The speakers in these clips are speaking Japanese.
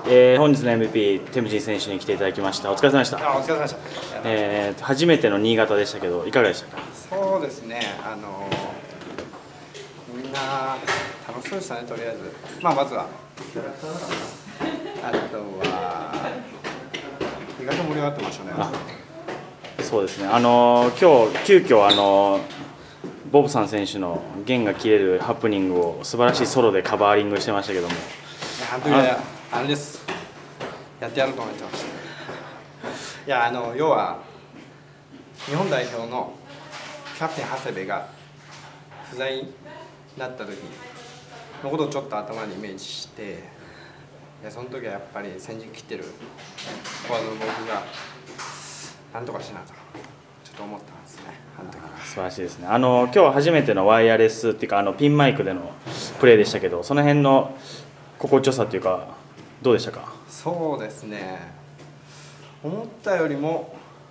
本日の MVP、テムジン選手に来ていただきました。お疲れ様でした。 お疲れ様でした。 初めての新潟でしたけど、いかがでしたか？ そうですね、みんな楽しそうでしたね、とりあえず。まずは。あとは、意外と盛り上がってましたね。 そうですね、今日急遽ボブさん選手の弦が切れるハプニングを素晴らしいソロでカバーリングしてましたけども。 あの時はあれです。やってやると思ってました。いや、要は日本代表のキャプテン長谷部が不在になった時のことをちょっと頭にイメージして、いやその時はやっぱり先陣切ってるフォワードの僕がなんとかしなとちょっと思ったんですね、あの時は。 素晴らしいですね。今日初めてのワイヤレスっていうかピンマイクでのプレーでしたけど、その辺の心地よさっていうかどうでしたか？ そうですね、思ったよりも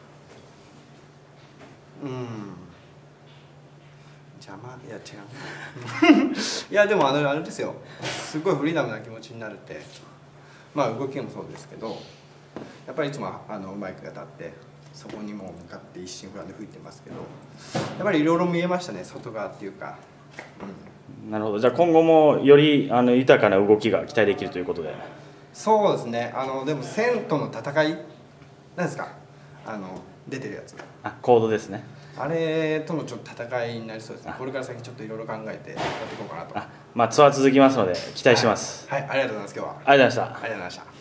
邪魔、いや違ういやでもあれですよ、すごいフリーダムな気持ちになれて、動きもそうですけど、やっぱりいつもマイクが立ってそこにもう向かって一心不乱で吹いてますけど、やっぱりいろいろ見えましたね、外側っていうか。 なるほど。じゃあ今後もより豊かな動きが期待できるということで。 そうですね、でも線との戦いなんですか、出てるやつ、 コードですね。 あれとのちょっと戦いになりそうですね。これから先ちょっといろいろ考えてやっていこうかなと。 ツアー続きますので期待してます。 はい、ありがとうございます。今日はありがとうございました。 ありがとうございました。